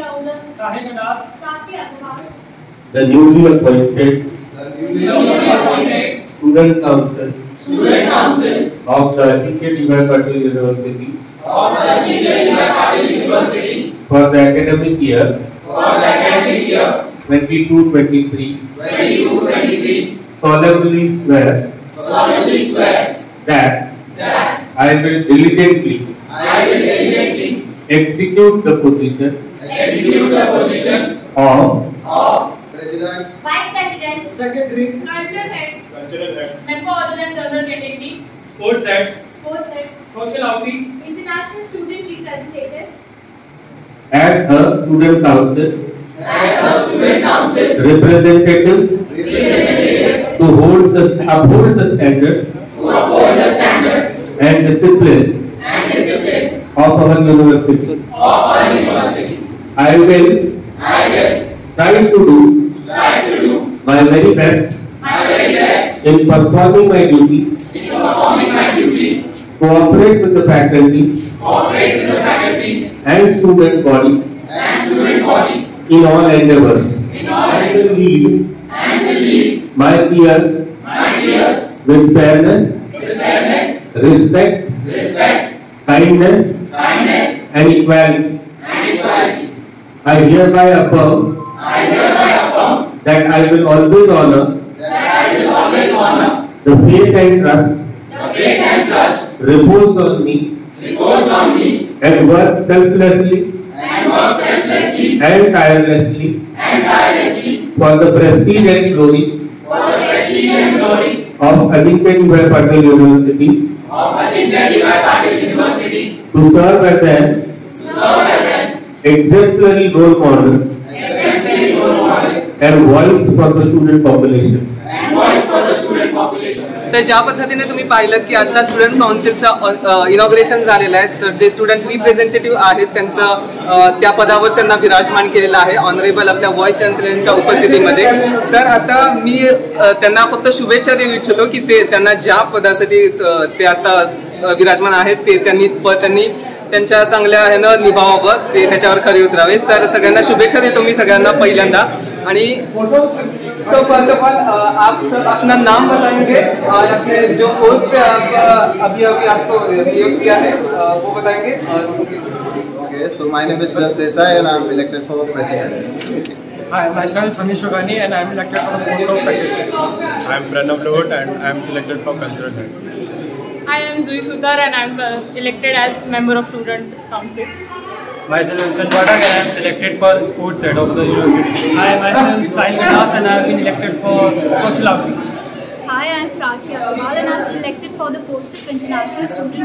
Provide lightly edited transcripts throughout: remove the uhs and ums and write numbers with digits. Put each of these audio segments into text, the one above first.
The newly appointed Student Council of the Ajeenkya Patil University for the academic year 22-23 solemnly swear that I will diligently execute the position of President, Vice President, Secretary, Cultural Head, Member Ordinary General Category, Sports Head, Social Outreach, International Student Representative, as a student council representative to uphold the standards and discipline of our university. I will strive to do my very best in performing my duties, cooperate with the faculty and student body in all endeavors, and will lead my peers with fairness, respect, kindness, and equality. I hereby affirm that I will always honor the faith and trust reposed on me and work selflessly and tirelessly for the prestige and glory of Ajeenkya Patil University, to serve as an exemplary role model and voice for the student population. तर ज्या पद्धतीने तुम्ही पाहिलं की आता student काउन्सिलचं inauguration झालेलं आहे, तर जे स्टुडंट रिप्रेझेंटेटिव्ह आहेत त्यांचं त्या पदावर त्यांना विराजमान केलेलं आहे ऑनरेबल आपल्या व्हाईस चान्सलरच्या उपस्थितीमध्ये. तर आता मी त्यांना फक्त शुभेच्छा देऊ इच्छितो की ते त्यांना ज्या पदासाठी ते आता विराजमान आहेत ते त्यांनी त्यांच्या चांगल्या ह्यानं निभावावं, ते त्याच्यावर खरे उतरावे. तर सगळ्यांना शुभेच्छा देतो मी सगळ्यांना पहिल्यांदा. आणि सो फर्स्ट ऑफ ऑल आप सब अपना नाम बताएंगे और अपने जो पोस्ट अभी आपको नियुक्त किया है वो बताएंगे. Okay, so my name is Just Desai and I am elected for president. Hi, myself Anish Shogani and I am elected for the post of secretary. I am Pranav Lohot and I am selected for cultural head. I am Zui Sudhar and I am elected as member of Student Council. Myself Vincent Patak and I am selected for sports head of the university. Hi, myself Sahil Ganas and I have been elected for social outreach. Hi, I am Prachi Agarwal and I am selected for the post of international student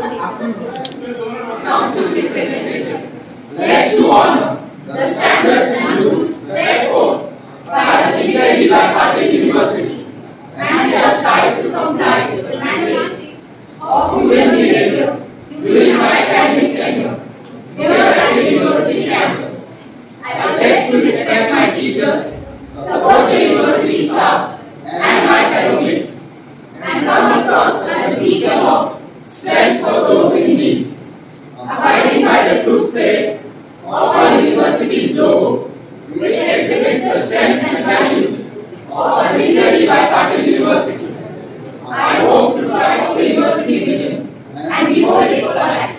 representative. Pledge to honor the standards and rules set forth by Ajeenkya Patil University and shall strive to comply with the mandates of student behavior during my academic tenure here at the university campus. I pledge to respect my teachers, support the university staff and my fellow mates, and come across as a beacon of strength for those in need, abiding by the true spirit of our university's logo, which exhibits the strengths and values of Ajeenkya Patil University. I hope to drive the university vision and be holding for